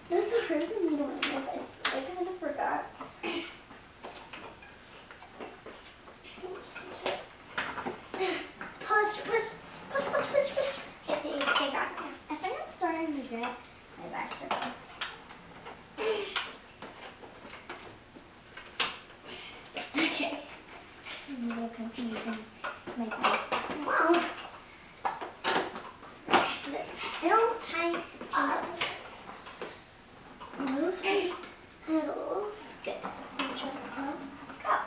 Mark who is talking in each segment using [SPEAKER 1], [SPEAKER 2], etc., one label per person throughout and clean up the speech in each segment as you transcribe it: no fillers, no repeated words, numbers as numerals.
[SPEAKER 1] That's so hard for me to remember. I kind of forgot. Push, push, push, push, push, push. Okay, they got it. I think I'm starting to regret my bicycle. Okay. I'm a little confusing. My bike. Well, it almost tight. Move pedals. Good. And just go. Go.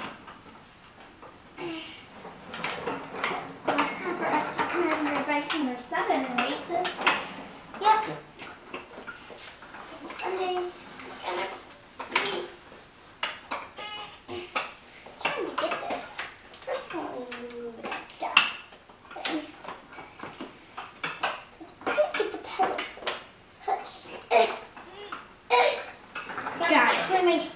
[SPEAKER 1] Last time for us to come on our bikes in the 7 races. Yep. Sunday, gonna be trying to get this. First of all, we move it down. Then just get the pedal. Push. Got it. Let me.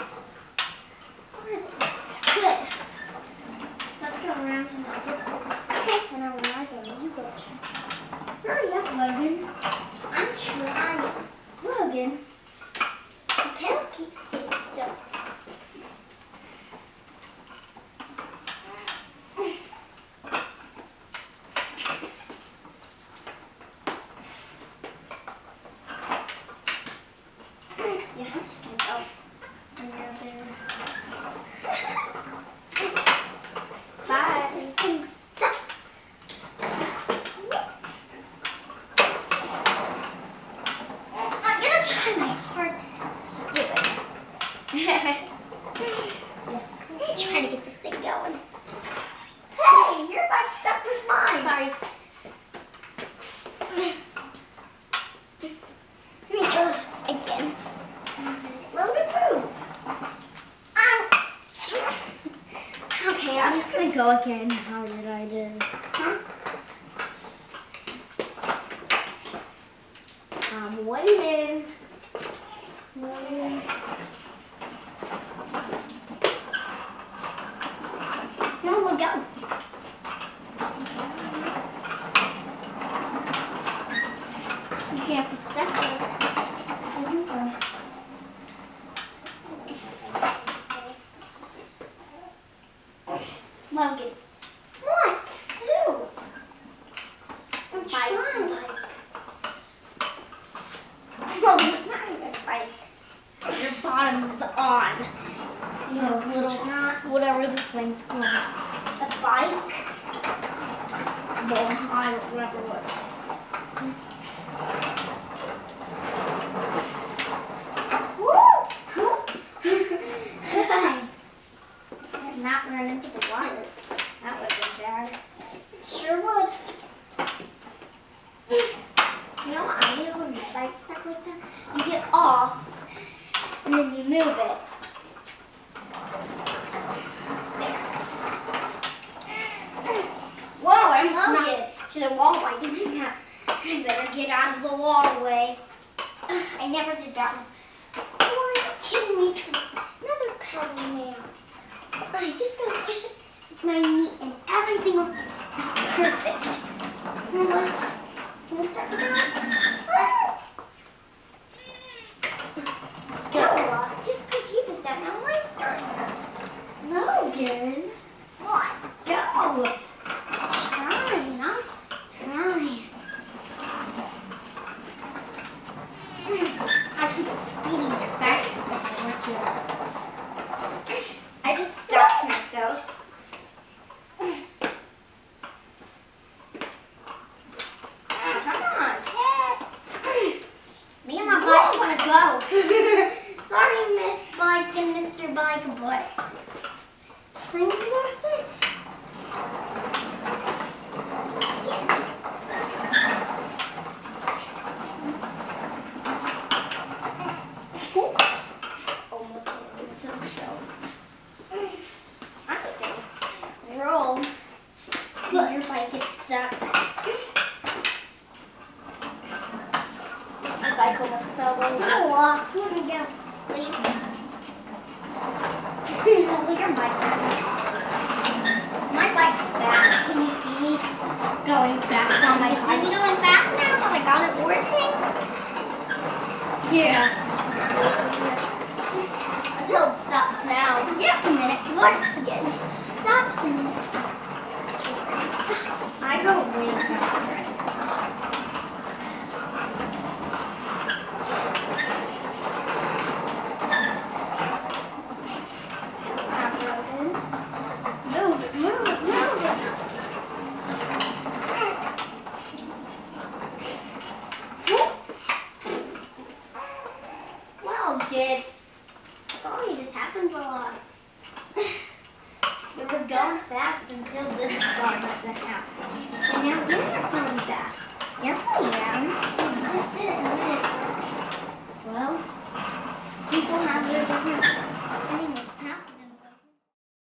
[SPEAKER 1] Good. Let's go around in a circle. Okay. And I'll ride on you go. Hurry up, Logan. I'm trying. Logan. The pedal keeps getting stuck. Yeah, I'm just gonna go when you're there. Bye. This thing's stuck. I'm gonna try my hardest to do it. Yes. I'm gonna try to get this thing going. Hey, your bike's stuck with mine. Sorry. Let me try this again. Logan, move. Okay, I'm just gonna go again. How did I do? Huh? I'm waiting. Nola, go. You can't be stuck there. Logan. What? Who? I'm trying. Logan, it's not even a bike. Your bottom's on. Those little, whatever this thing's called. A bike? No, I don't remember what it is. Not run into the water. That would be bad. It sure would. You know what I do when my bike's stuck like that? You get off, and then you move it. There. Whoa, I snuck it to the wallway. Doing that. I better get out of the wallway. I never did that one. Oh, are you kidding me? Another pedal now. I'm just going to push it with my knee and everything will be perfect. Can we start to go? Go. Just because you did that, now mine started. Logan. What? Go. Trying. I'm trying. I keep speeding faster than I want you. I just stuck myself. Come on. Me and my bike want to go. Sorry, Miss Bike and Mr. Bike, but things are fit. Almost into the show. I'm just gonna roll. Good. Your bike is stuck. My bike almost fell over. Nola, let me go, please. Nola, your bike's my bike's fast. Can you see me going fast on my bike? See me going fast now? Oh my god, it's working. Yeah. Until it stops now. Yep, and then it works again. Stops and then it stops. Stop. I go really fast right now. Move it, move it, move it. Well, kid. Sorry, this happens a lot. We were going fast until this started to happen. And now you're not going fast. Yes, I am. You just didn't admit it. Well, people have their different